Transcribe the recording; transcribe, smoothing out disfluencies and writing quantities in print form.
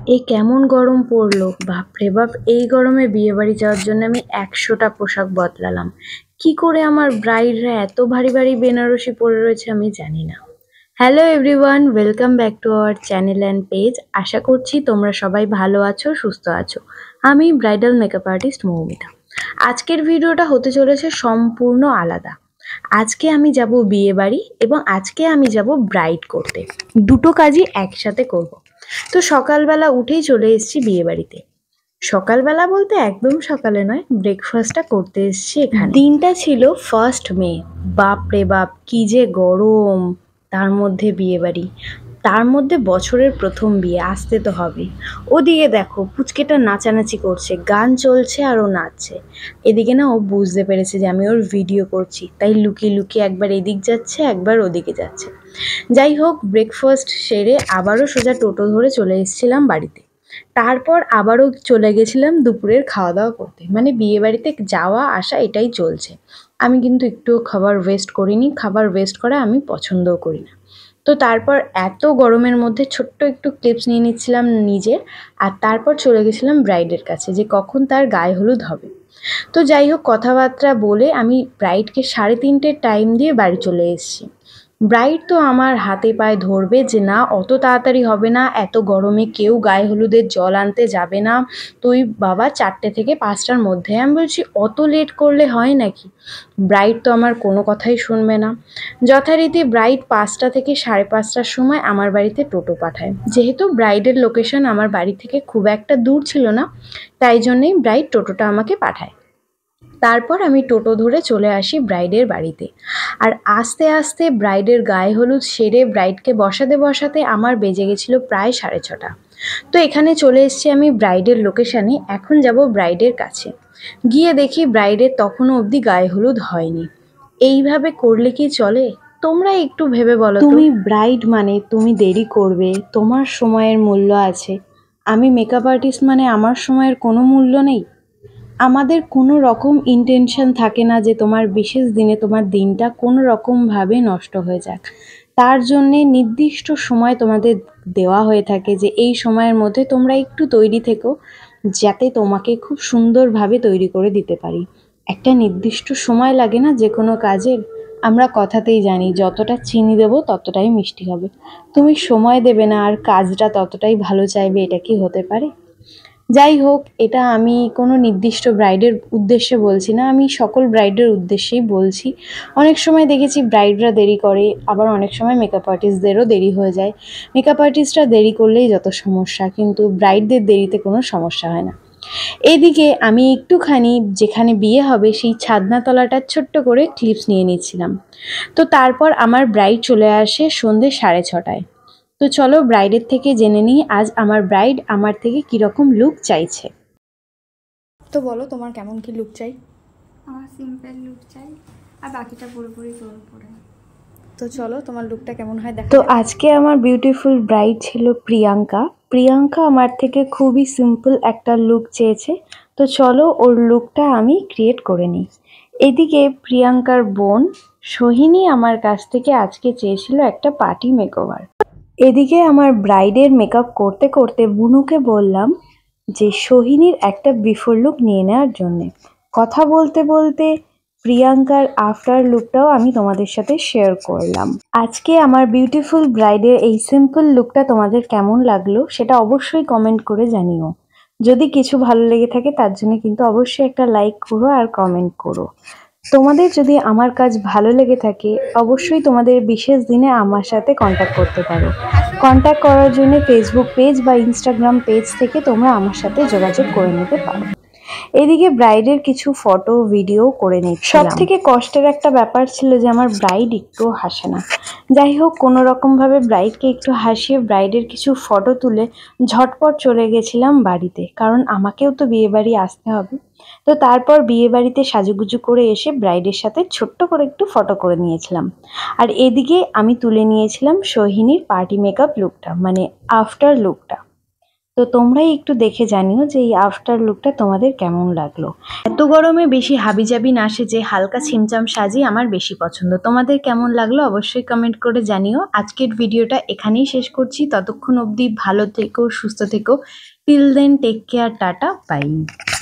এই কেমন গরম পড়লো, বাপরে বাপ! এই গরমে বিয়ে বাড়ি যাওয়ার জন্য আমি ১০০টা পোশাক বদলালাম। কি করে আমার ব্রাইডরা এত ভারী ভারী বেনারসি পরে রয়েছে আমি জানি না। Hello everyone, welcome back to our channel and page. আশা করছি তোমরা সবাই ভালো আছো, সুস্থ আছো। আমি ব্রাইডাল মেকআপ আর্টিস্ট মৌমিতা। আজকের ভিডিওটা হতে চলেছে সম্পূর্ণ আলাদা। আজকে আমি যাব বিয়ে বাড়ি এবং আজকে আমি যাব ব্রাইড করতে। দুটো কাজই একসাথে করব। তো সকালবেলা উঠেই চলে এসেছি বিয়ে বাড়িতে। সকালবেলা বলতে একদম সকালে নয়, ব্রেকফাস্টটা করতে এসেছি এখানে। দিনটা ছিল 1 মে। বাপরে বাপ, কি যে গরম! তার মধ্যে বিয়ে বাড়ি, তার মধ্যে বছরের প্রথম বিয়ে, আসতে তো হবে। ওদিকে দেখো পুচকেটা নাচানাচি করছে, গান চলছে আর ও নাচছে। এদিকে না ও বুঝতে পেরেছে যে আমি ওর ভিডিও করছি, তাই লুকিয়ে লুকিয়ে একবার এদিক যাচ্ছে একবার ওদিকে যাচ্ছে। যাই হোক, ব্রেকফাস্ট সেরে আবারও সোজা টোটো ধরে চলে এসেছিলাম বাড়িতে। তারপর আবারও চলে গেছিলাম দুপুরের খাওয়া দাওয়া করতে। মানে বিয়ে বাড়িতে যাওয়া আসা এটাই চলছে। আমি কিন্তু একটুও খাবার ওয়েস্ট করিনি, খাবার ওয়েস্ট করা আমি পছন্দও করি না। তো তারপর এত গরমের মধ্যে ছোট্ট একটু ক্লিপস নিয়ে নিচ্ছিলাম নিজের, আর তারপর চলে গেছিলাম ব্রাইডের কাছে যে কখন তার গায়ে হলুদ হবে। তো যাই হোক, কথাবার্তা বলে আমি ব্রাইডকে 3:30 টাইম দিয়ে বাড়ি চলে এসেছি। ব্রাইড তো আমার হাতে পায়ে ধরবে যে না, অত তাড়াতাড়ি হবে না, এত গরমে কেউ গায়ে হলুদের জল আনতে যাবে না, তুই বাবা 4টে থেকে 5টার মধ্যে। আমি বলছি অত লেট করলে হয় নাকি? ব্রাইড তো আমার কোনো কথাই শুনবে না। যথারীতি ব্রাইড 5টা থেকে 5:30টার সময় আমার বাড়িতে টোটো পাঠায়। যেহেতু ব্রাইডের লোকেশন আমার বাড়ি থেকে খুব একটা দূর ছিল না, তাই জন্যেই ব্রাইড টোটোটা আমাকে পাঠায়। তারপর আমি টোটো ধরে চলে আসি ব্রাইডের বাড়িতে। আর আস্তে আস্তে ব্রাইডের গায়ে হলুদ সেরে ব্রাইডকে বসাতে বসাতে আমার বেজে গেছিলো প্রায় 6:30। তো এখানে চলে এসেছি আমি ব্রাইডের লোকেশানে। এখন যাব ব্রাইডের কাছে। গিয়ে দেখি ব্রাইডের তখনও অবধি গায়ে হলুদ হয়নি। এইভাবে করলে কি চলে? তোমরা একটু ভেবে বলো। তুমি ব্রাইড মানে তুমি দেরি করবে, তোমার সময়ের মূল্য আছে। আমি মেকআপ আর্টিস্ট মানে আমার সময়ের কোনো মূল্য নেই? আমাদের কোনো রকম ইন্টেনশন থাকে না যে তোমার বিশেষ দিনে তোমার দিনটা কোনো রকমভাবে নষ্ট হয়ে যাক। তার জন্যে নির্দিষ্ট সময় তোমাদের দেওয়া হয়ে থাকে যে এই সময়ের মধ্যে তোমরা একটু তৈরি থেকো, যাতে তোমাকে খুব সুন্দরভাবে তৈরি করে দিতে পারি। একটা নির্দিষ্ট সময় লাগে না যে কোনো কাজের? আমরা কথাতেই জানি যতটা চিনি দেবো ততটাই মিষ্টি হবে। তুমি সময় দেবে না আর কাজটা ততটাই ভালো চাইবে, এটা কি হতে পারে? যাই হোক, এটা আমি কোনো নির্দিষ্ট ব্রাইডের উদ্দেশ্যে বলছি না, আমি সকল ব্রাইডের উদ্দেশ্যেই বলছি। অনেক সময় দেখেছি ব্রাইডরা দেরি করে, আবার অনেক সময় মেকআপ আর্টিস্টদেরও দেরি হয়ে যায়। মেকআপ আর্টিস্টরা দেরি করলেই যত সমস্যা, কিন্তু ব্রাইডদের দেরিতে কোনো সমস্যা হয় না। এদিকে আমি একটুখানি যেখানে বিয়ে হবে সেই ছাদনাতলাটার ছোট্ট করে ক্লিপস নিয়ে নিচ্ছিলাম। তো তারপর আমার ব্রাইড চলে আসে সন্ধ্যে 6:30টায়। তো চলো ব্রাইডের থেকে জেনে নিই আজ আমার ব্রাইড আমার থেকে কীরকম লুক চাইছে। তো বলো তোমার কেমন কি লুক চাই? আমার সিম্পল লুক চাই, আর বাকিটা পুরোপুরি তোর উপরে। তো চলো তোমার লুকটা কেমন হয় দেখো। তো আজকে আমার বিউটিফুল ব্রাইড ছিল প্রিয়াঙ্কা। প্রিয়াঙ্কা আমার থেকে খুবই সিম্পল একটা লুক চেয়েছে। তো চলো ওর লুকটা আমি ক্রিয়েট করে নিই। এদিকে প্রিয়াঙ্কার বোন সোহিনী আমার কাছ থেকে আজকে চেয়েছিল একটা পার্টি মেকওভার। এদিকে আমার ব্রাইডের মেকআপ করতে করতে বুনুকে বললাম যে সোহিনীর একটা বিফোর লুক নিয়ে নেওয়ার জন্যে। কথা বলতে বলতে প্রিয়াঙ্কার আফটার লুকটাও আমি তোমাদের সাথে শেয়ার করলাম। আজকে আমার বিউটিফুল ব্রাইডের এই সিম্পল লুকটা তোমাদের কেমন লাগলো সেটা অবশ্যই কমেন্ট করে জানিও। যদি কিছু ভালো লেগে থাকে তার জন্য কিন্তু অবশ্যই একটা লাইক করো আর কমেন্ট করো। তোমাদের যদি আমার কাজ ভালো লেগে থাকে অবশ্যই তোমাদের বিশেষ দিনে আমার সাথে কন্ট্যাক্ট করতে পারো। কন্ট্যাক্ট করার জন্য ফেসবুক পেজ বা ইনস্টাগ্রাম পেজ থেকে তোমরা আমার সাথে যোগাযোগ করে নিতে পারো। এদিকে ব্রাইডের কিছু ফটো ভিডিও করে নিচ্ছি। সব থেকে কষ্টের একটা ব্যাপার ছিল যে আমার ব্রাইড একটু হাসে না। যাই হোক, কোনো রকমভাবে ব্রাইডকে একটু হাসিয়ে ব্রাইডের কিছু ফটো তুলে ঝটপট চলে গেছিলাম বাড়িতে, কারণ আমাকেও তো বিয়ে বাড়ি আসতে হবে। তো তারপর বিয়ে বাড়িতে সাজুগুজু করে এসে ব্রাইডের সাথে ছোট্ট করে একটু ফটো করে নিয়েছিলাম। আর এদিকে আমি তুলে নিয়েছিলাম সোহিনীর পার্টি মেকআপ লুকটা, মানে আফটার লুকটা। তো তোমরাই একটু দেখে জানিও যে এই আফটার লুকটা তোমাদের কেমন লাগলো। এত গরমে বেশি হাবিজাবি না সেজে হালকা ছিমছাম সাজি আমার বেশি পছন্দ। তোমাদের কেমন লাগলো অবশ্যই কমেন্ট করে জানিও। আজকের ভিডিওটা এখানেই শেষ করছি। ততক্ষণ অবধি ভালো থেকো, সুস্থ থেকো। Till then take care, tata, by.